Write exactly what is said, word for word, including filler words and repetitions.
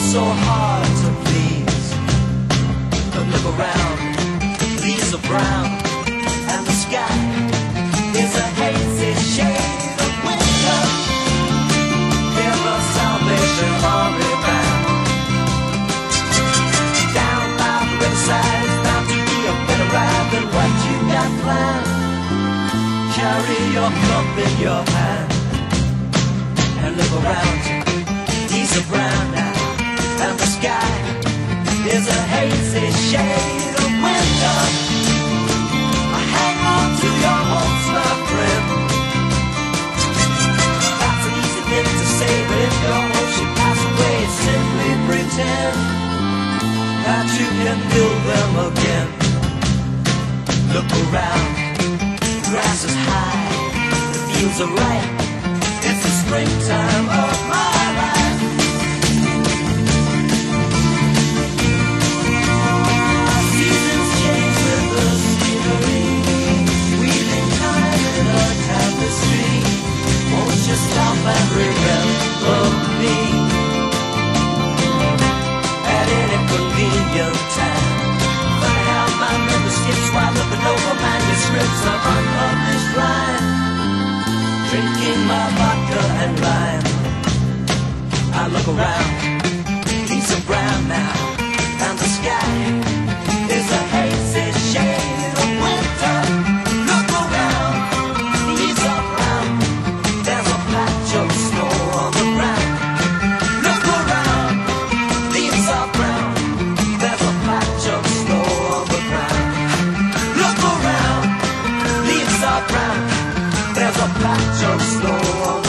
so hard to please. But look around, leaves are brown, and the sky is a hazy shade of winter. Hear the Salvation Army band. Down by the riverside, it's bound to be a better ride than what you got planned. Carry your cup in your hand and look around you. Leaves are brown now, and the sky is a hazy shade of winter. Hang on to your hopes, my friend. That's an easy thing to say, but if your hopes should pass away, simply pretend that you can build them again. Look around, the grass is high, the fields are ripe. It's the springtime of my life. Seasons change with the scenery, weaving time in a tapestry. Won't you stop and remember me at any convenient time? Funny how my memory skips while looking over manuscripts of unpublished rhyme. Drinking my vodka and lime, I look around, leaves are brown now, and the sky is a hazy shade of winter. Look around, leaves are brown, there's a patch of snow on the ground. Look around, leaves are brown, there's a patch of snow on the ground. Look around, leaves are brown, there's a patch of snow on the ground.